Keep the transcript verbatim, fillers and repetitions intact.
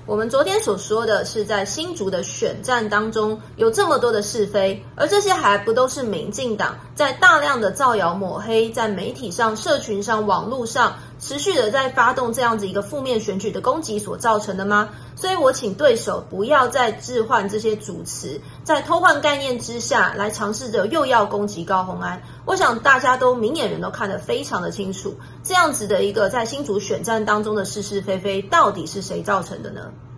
我们昨天所说的是在新竹的选战当中有这么多的是非，而这些还不都是民进党在大量的造谣抹黑，在媒体上、社群上、网络上持续的在发动这样子一个负面选举的攻击所造成的吗？所以我请对手不要再置换这些主词，在偷换概念之下来尝试着又要攻击高虹安。我想大家都明眼人都看得非常的清楚，这样子的一个在新竹选战当中的是是非非，到底是谁造成的呢？